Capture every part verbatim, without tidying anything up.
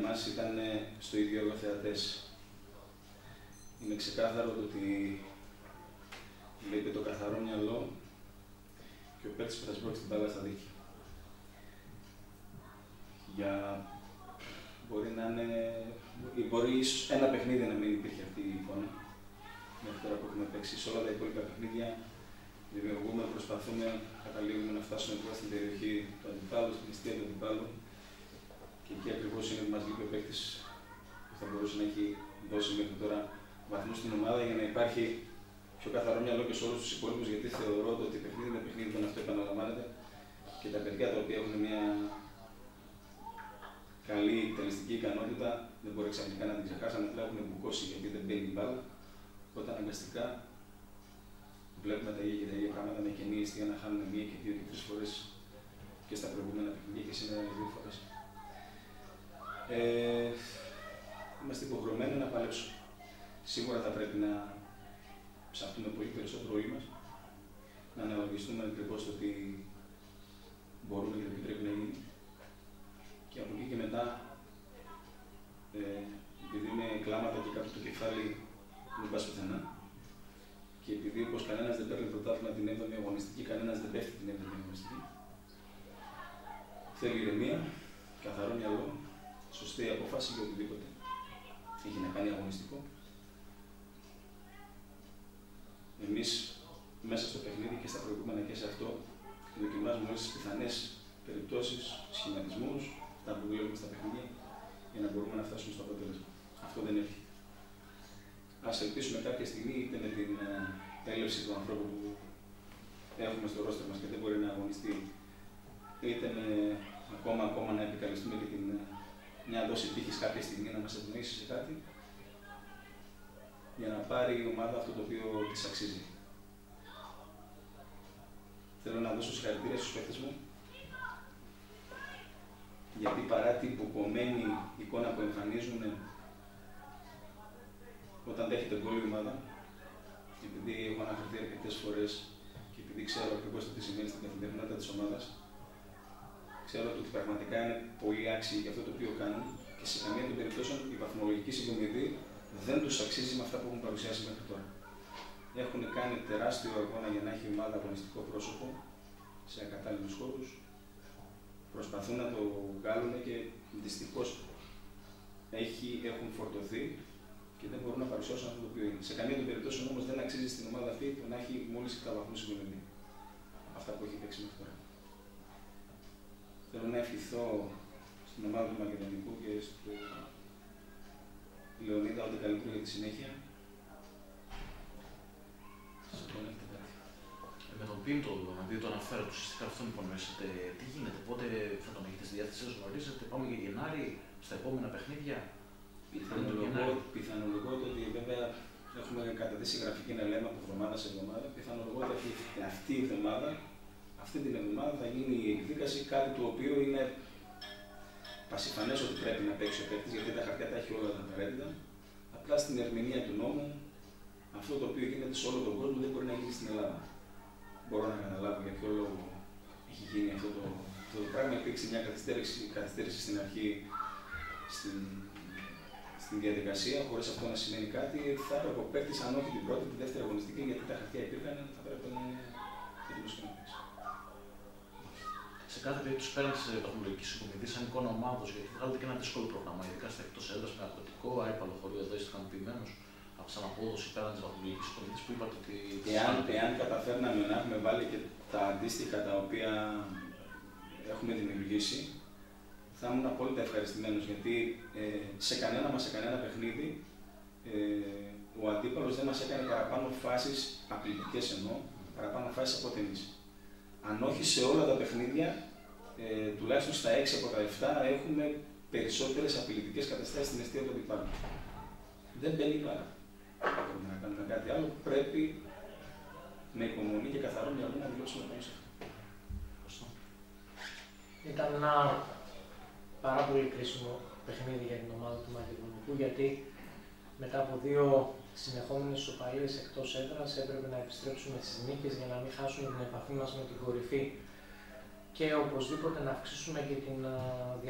μας ήταν στο ίδιο έργο θεατές. Είναι ξεκάθαρο το ότι βλέπει το καθαρό μυαλό και ο παίκτης που θα σπρώξει την μπάλα στα δίχτυα. Για... Μπορεί να είναι... Μπορεί ίσως ένα παιχνίδι να μην υπήρχε αυτή η εικόνα. Μέχρι τώρα που έχουμε παίξει σε όλα τα υπόλοιπα παιχνίδια, δημιουργούμε, προσπαθούμε, καταλήγουμε να φτάσουμε τώρα στην περιοχή του αντιπάλου, στην αιστεία του αντιπάλου. Και εκεί ακριβώς είναι που μας λείπει ο παίκτης που θα μπορούσε να έχει δώσει μέχρι τώρα βαθμούς στην ομάδα για να υπάρχει πιο καθαρό μυαλό και σε όλους τους υπόλοιπους. Γιατί θεωρώ ότι παιχνίδι με παιχνίδι τον αυτό επαναλαμβάνεται και τα παιδιά τα οποία έχουν μια καλή εκτελεστική ικανότητα δεν μπορεί ξαφνικά να την ξεχάσουν, απλά έχουν μπουκώσει γιατί δεν μπαίνει η μπάλα. Οπότε αναγκαστικά βλέπουμε τα ίδια και τα ίδια πράγματα με κενή αιστεία να χάνουν μία και δύο και τρεις φορές και στα προηγούμενα παιχνίδια και σήμερα δύο φορές. Ε, είμαστε υποχρεωμένοι να παλέψουμε. Σίγουρα θα πρέπει να ψαχτούμε πολύ περισσότερο όλοι μας, να αναλογιστούμε ακριβώς το τι μπορούμε και το τι πρέπει να γίνει. Και από εκεί και μετά, ε, επειδή είναι κλάματα και κάτω το κεφάλι, μην πας πουθενά. Και επειδή όπως κανένας δεν παίρνει πρωτάθλημα την έβδομη αγωνιστική, κανένας δεν πέφτει την έβδομη αγωνιστική. Θέλει ηρεμία, καθαρό μυαλό, σωστή απόφαση για οτιδήποτε έχει να κάνει αγωνιστικό. Εμείς μέσα στο παιχνίδι και στα προηγούμενα και σε αυτό δοκιμάζουμε όλες τις πιθανές περιπτώσεις, σχηματισμούς, αυτά που δουλεύουμε στα παιχνίδια, για να μπορούμε να φτάσουμε στο αποτέλεσμα. Αυτό δεν έρχεται. Ας ελπίσουμε κάποια στιγμή είτε με την έλευση του ανθρώπου που έχουμε στο ρόστερ μας και δεν μπορεί να αγωνιστεί, είτε με ακόμα, ακόμα να επικαλεστούμε και την, μια δόση τύχης κάποια στιγμή να μας ευνοήσει σε κάτι, για να πάρει η ομάδα αυτό το οποίο της αξίζει. Θέλω να δώσω συγχαρητήρια στους παίκτες μου, γιατί παρά την υποκομμένη εικόνα που εμφανίζουν όταν δέχεται γκολ η ομάδα, επειδή έχω αναφερθεί αρκετές φορές και επειδή ξέρω ακριβώς το τι σημαίνει στην καθημερινότητα της ομάδας, ξέρω ότι πραγματικά είναι πολύ άξιοι για αυτό το οποίο κάνουν και σε καμία των περιπτώσεων η βαθμολογική συγκομιδή δεν τους αξίζει με αυτά που έχουν παρουσιάσει μέχρι τώρα. Έχουν κάνει τεράστιο αγώνα για να έχει η ομάδα αγωνιστικό πρόσωπο σε ακατάλληλους χώρους. Προσπαθούν να το βγάλουν και δυστυχώς έχουν φορτωθεί και δεν μπορούν να παρουσιάσουν αυτό το οποίο είναι. Σε καμία των περιπτώσεων όμως δεν αξίζει στην ομάδα αυτή το να έχει μόλις επτά βαθμούς συγκομιδή. Αυτά που έχει παίξει μέχρι τώρα. Θέλω να ευχηθώ στην ομάδα του Μακεδονικού και στο Λεωνίδα ό,τι καλύτερο για τη συνέχεια. Σας ευχαριστώ κάτι. Με τον Πίντο, αντί το αναφέρω, ουσιαστικά αυτόν υπονοήσετε, τι γίνεται, πότε θα τον έχετε στη διάθεσή σας, γνωρίζετε, πάμε για Γενάρη, στα επόμενα παιχνίδια. Πιθανολογώ το ότι βέβαια έχουμε κατατήσει γραφική ελέγχο από εβδομάδα σε εβδομάδα. Πιθανολογώ ότι αυτή η εβδομάδα, αυτή την εβδομάδα θα γίνει η εκδίκαση, κάτι το οποίο είναι πασιφανές ότι πρέπει να παίξει ο παίκτης, γιατί τα χαρτιά τα έχει όλα τα απαραίτητα. Απλά στην ερμηνεία του νόμου, αυτό το οποίο γίνεται σε όλο τον κόσμο δεν μπορεί να γίνει στην Ελλάδα. Μπορώ να καταλάβω για ποιο λόγο έχει γίνει αυτό το, αυτό το πράγμα. Υπήρξε μια καθυστέρηση, καθυστέρηση στην αρχή στην, στην διαδικασία, χωρίς αυτό να σημαίνει κάτι. Θα έπρεπε ο παίκτης, αν όχι την πρώτη, τη δεύτερη αγωνιστική, γιατί τα χαρτιά υπήρχαν, θα έπρεπε να είναι έτοιμος και να παίξει. Σε κάθε περίπτωση πέραν τη βαθμολογική συγκομιδή, σαν εικόνα ομάδος, γιατί βγάλετε και ένα δύσκολο πρόγραμμα, ειδικά στα εκτός έδρας με αγροτικό, άϊπαλο χωρίο εδώ είστε ικανοποιημένος από σαν απόδοση πέραν τη βαθμολογική συγκομιδή που είπατε ότι. Εάν, εάν καταφέρναμε να έχουμε βάλει και τα αντίστοιχα τα οποία έχουμε δημιουργήσει, θα ήμουν απόλυτα ευχαριστημένος, γιατί ε, σε κανένα μας, σε κανένα παιχνίδι, ε, ο αντίπαλος δεν μας έκανε παραπάνω φάσεις, απειλητικές εννοώ, παραπάνω φάσεις από ότι εμείς. Αν όχι σε όλα τα παιχνίδια, ε, τουλάχιστον στα έξι από τα επτά έχουμε περισσότερες απειλητικές καταστάσεις στην αιστεία του αντιπάλου. Δεν μπαίνει πάρα. Δεν μπορούμε να κάνουμε κάτι άλλο. Πρέπει με υπομονή και καθαρό μυαλό να δουλέψουμε πάνω σε αυτό. Ήταν ένα πάρα πολύ κρίσιμο παιχνίδι για την ομάδα του Μακεδονικού, γιατί μετά από δύο συνεχόμενες ισοπαλίες εκτός έδρας έπρεπε να επιστρέψουμε στις νίκες για να μην χάσουμε την επαφή μας με την κορυφή και οπωσδήποτε να αυξήσουμε και την διαφορά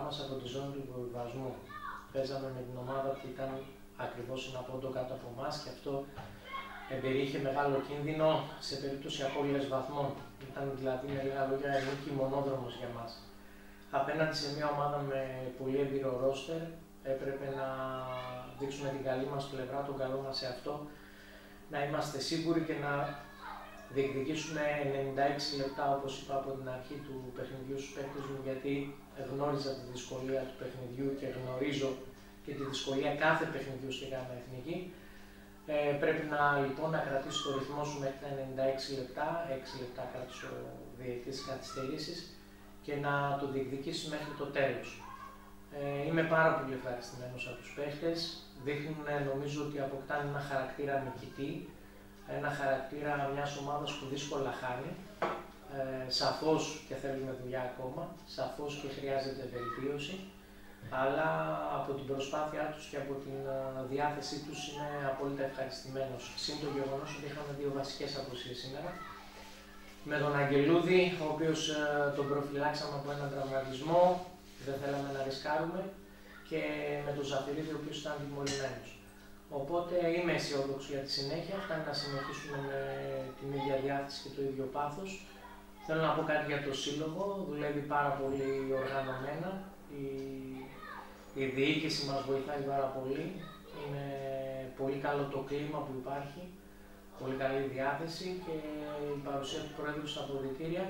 μας από τη ζώνη του υποβιβασμού. Παίζαμε με την ομάδα που ήταν ακριβώς ένα πόντο κάτω από εμάς και αυτό εμπεριείχε μεγάλο κίνδυνο σε περίπτωση απώλειας βαθμών. Ήταν δηλαδή με λίγα λόγια νίκη μονόδρομος για μας. Απέναντι σε μια ομάδα με πολύ έμπειρο ρόστερ, έπρεπε να δείξουμε την καλή μας πλευρά, τον καλό μας σε αυτό, να είμαστε σίγουροι και να διεκδικήσουμε ενενήντα έξι λεπτά, όπως είπα από την αρχή του παιχνιδιού στους παίκτες μου, γιατί γνώριζα τη δυσκολία του παιχνιδιού και γνωρίζω και τη δυσκολία κάθε παιχνιδιού στη ΓΑΜΑ Εθνική. Ε, πρέπει να, λοιπόν, να κρατήσει το ρυθμό σου μέχρι τα ενενήντα έξι λεπτά, έξι λεπτά κράτησε ο διαιτητής καθυστερήσεις, και να το διεκδικήσει μέχρι το τέλος. Ε, είμαι πάρα πολύ ευχαριστημένος από τους παίχτες. Δείχνουν, νομίζω, ότι αποκτάνε ένα χαρακτήρα νικητή, ένα χαρακτήρα μιας ομάδας που δύσκολα χάνει. Ε, σαφώς και θέλουμε δουλειά ακόμα, σαφώς και χρειάζεται βελτίωση, αλλά από την προσπάθειά τους και από την διάθεσή τους είμαι απόλυτα ευχαριστημένος. Συν το γεγονός ότι είχαμε δύο βασικές απουσίες σήμερα. Με τον Αγγελούδη, ο οποίος ε, τον προφυλάξαμε από έναν τραυματισμό, δεν θέλαμε να ρισκάρουμε, και με τον Ζαφυρίδη, ο οποίος ήταν τιμωρημένος. Οπότε είμαι αισιόδοξο για τη συνέχεια, φτάνει να συνεχίσουμε με την ίδια διάθεση και το ίδιο πάθος. Θέλω να πω κάτι για το σύλλογο, δουλεύει πάρα πολύ οργανωμένα, η, η διοίκηση μας βοηθάει πάρα πολύ, είναι πολύ καλό το κλίμα που υπάρχει, πολύ καλή διάθεση, και η παρουσία του Πρόεδρου στα αποδυτήρια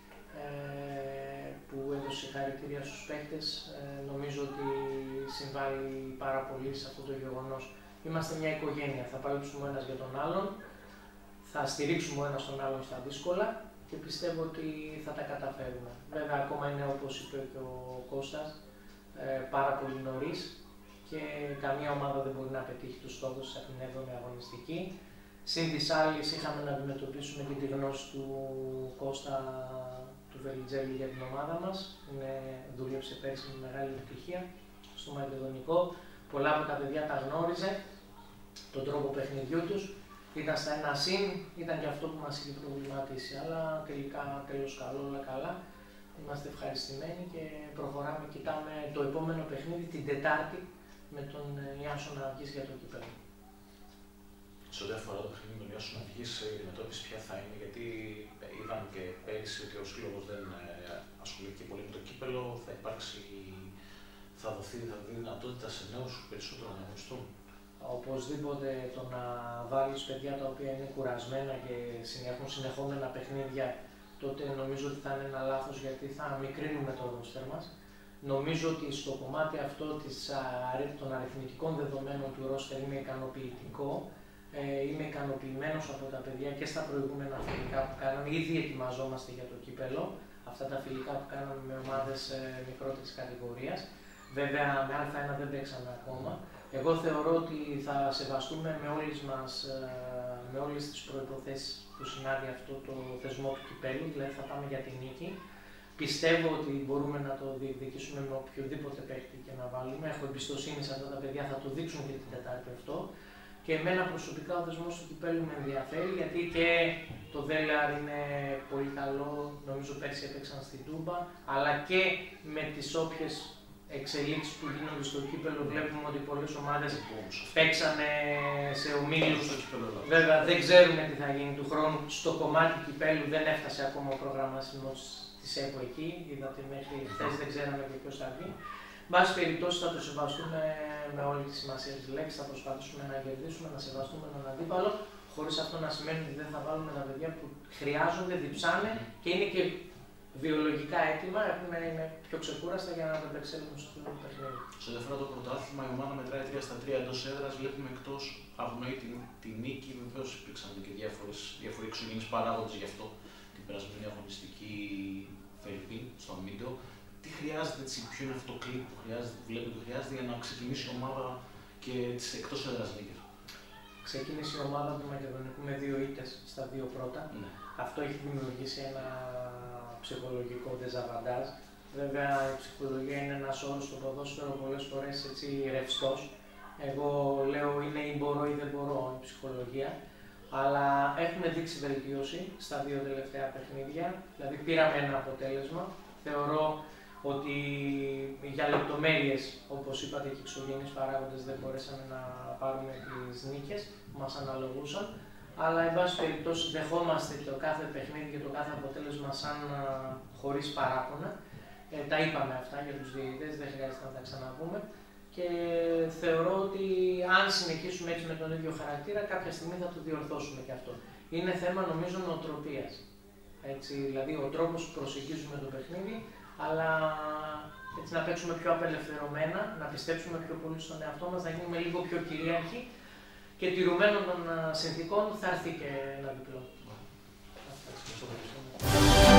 ε, που έδωσε συγχαρητήρια στους παίκτες, ε, νομίζω ότι συμβάλλει πάρα πολύ σε αυτό το γεγονός. Είμαστε μια οικογένεια, θα παλέψουμε ο ένας για τον άλλον, θα στηρίξουμε ο ένας τον άλλον στα δύσκολα και πιστεύω ότι θα τα καταφέρουμε. Βέβαια, ακόμα είναι, όπως είπε και ο Κώστας, ε, πάρα πολύ νωρίς και καμία ομάδα δεν μπορεί να πετύχει τους στόχους από την έβδομη αγωνιστική. Συν της άλλης, είχαμε να αντιμετωπίσουμε και τη γνώση του Κώστα του Βελιτζέλη για την ομάδα μας. Είναι, δούλεψε πέρσι με μεγάλη επιτυχία στο Μακεδονικό. Πολλά από τα παιδιά τα γνώριζε, τον τρόπο παιχνιδιού τους. Ήταν στα ένα συν, ήταν και αυτό που μας είχε προβληματίσει. Αλλά τελικά τέλος καλό, όλα καλά. Είμαστε ευχαριστημένοι και προχωράμε. Κοιτάμε το επόμενο παιχνίδι την Τετάρτη με τον Ιάσονα Αυγής για το κύπελλο. Σε ό,τι αφορά το παιχνίδι με τον Ιάσονα Αυγής, η αντιμετώπιση ποια θα είναι, γιατί είδαμε και πέρυσι ότι ο σύλλογος δεν ασχολήθηκε πολύ με το κύπελλο, θα υπάρξει, θα δοθεί, θα δει δυνατότητα σε νέους περισσότερο να αγωνιστούν. Οπωσδήποτε το να βάλεις παιδιά τα οποία είναι κουρασμένα και έχουν συνεχόμενα παιχνίδια, τότε νομίζω ότι θα είναι ένα λάθος, γιατί θα μικρύνουμε το ρόστερ μας. Νομίζω ότι στο κομμάτι αυτό της, των αριθμητικών δεδομένων του ρόστερ είναι ικανοποιητικό. Ε, είμαι ικανοποιημένος από τα παιδιά και στα προηγούμενα φιλικά που κάναμε. Ήδη ετοιμαζόμαστε για το κύπελλο, αυτά τα φιλικά που κάναμε με ομάδες ε, μικρότερης κατηγορίας. Βέβαια με Α ένα δεν παίξαμε ακόμα. Εγώ θεωρώ ότι θα σεβαστούμε με όλες, μας, με όλες τις προϋποθέσεις που συνάδει αυτό το θεσμό του κυπέλλου, δηλαδή θα πάμε για τη νίκη. Πιστεύω ότι μπορούμε να το διεκδικήσουμε με οποιοδήποτε παίκτη και να βάλουμε. Έχω εμπιστοσύνη σε αυτά τα παιδιά, θα το δείξουν και την Τετάρτη αυτό. Και εμένα προσωπικά ο θεσμός του κυπέλλου με ενδιαφέρει, γιατί και το Δέλεαρ είναι πολύ καλό, νομίζω πέρσι έπαιξαν στην Τούμπα, αλλά και με τις όποιες εξελίξεις που γίνονται στο κύπελλο βλέπουμε ότι πολλές ομάδες παίξανε σε ομίλους. Βέβαια δεν ξέρουμε τι θα γίνει του χρόνου. Στο κομμάτι κυπέλλου δεν έφτασε ακόμα ο προγραμματισμός της ΕΠΟ εκεί, είδατε μέχρι χθες δεν ξέραμε και ποιος θα βγει. Εν πάση περιπτώσει θα το σεβαστούμε με όλη τη σημασία της λέξης, θα προσπαθήσουμε να κερδίσουμε, να σεβαστούμε τον αντίπαλο, χωρίς αυτό να σημαίνει ότι δεν θα βάλουμε τα παιδιά που χρειάζονται, διψάνε και είναι και βιολογικά έτοιμα, έχουν να είναι πιο ξεκούραστα για να ανταπεξέλθουν στο final παιχνίδι. Σε ό,τι αφορά το πρωτάθλημα, η ομάδα μετράει τρία στα τρία εντός έδρας. Βλέπουμε εκτός αγνοεί τη, τη νίκη. Βεβαίως υπήρξαν και διάφοροι εξωγενείς παράγοντες γι' αυτό την περασμένη αγωνιστική Φερρυπίν στο Αμίντο. Τι χρειάζεται, έτσι, ποιο είναι αυτό το κλικ που χρειάζεται, που βλέπετε ότι χρειάζεται για να ξεκινήσει η ομάδα και τις εκτός έδρας νίκες? Ξεκίνησε η ομάδα του Μακεδονικού με δύο ήττες στα δύο πρώτα. Ναι. Αυτό έχει δημιουργήσει ένα ψυχολογικό δεζαβαντάζ. Βέβαια, η ψυχολογία είναι ένας όρος στο ποδόσφαιρο πολλές φορές έτσι ρευστός. Εγώ λέω είναι ή μπορώ ή δεν μπορώ η ψυχολογία. Αλλά έχουμε δείξει βελτίωση στα δύο τελευταία παιχνίδια. Δηλαδή, πήραμε ένα αποτέλεσμα. Θεωρώ ότι για λεπτομέρειες, όπως είπατε, και εξωγενείς παράγοντες δεν μπορέσαμε να πάρουμε τις νίκες που μας αναλογούσαν. Αλλά, εν πάση περιπτώσει, δεχόμαστε το κάθε παιχνίδι και το κάθε αποτέλεσμα σαν α, χωρίς παράπονα. Ε, τα είπαμε αυτά για τους διαιτητές, δεν χρειάζεται να τα ξαναπούμε. Και θεωρώ ότι αν συνεχίσουμε έτσι με τον ίδιο χαρακτήρα, κάποια στιγμή θα το διορθώσουμε και αυτό. Είναι θέμα, νομίζω, νοοτροπίας. Έτσι, δηλαδή, ο τρόπος που προσεγγίζουμε το παιχνίδι, αλλά έτσι να παίξουμε πιο απελευθερωμένα, να πιστέψουμε πιο πολύ στον εαυτό μας, να γίνουμε λίγο πιο κυρίαρχοι και τηρουμένων των συνθηκών θα έρθει και ένα διπλό.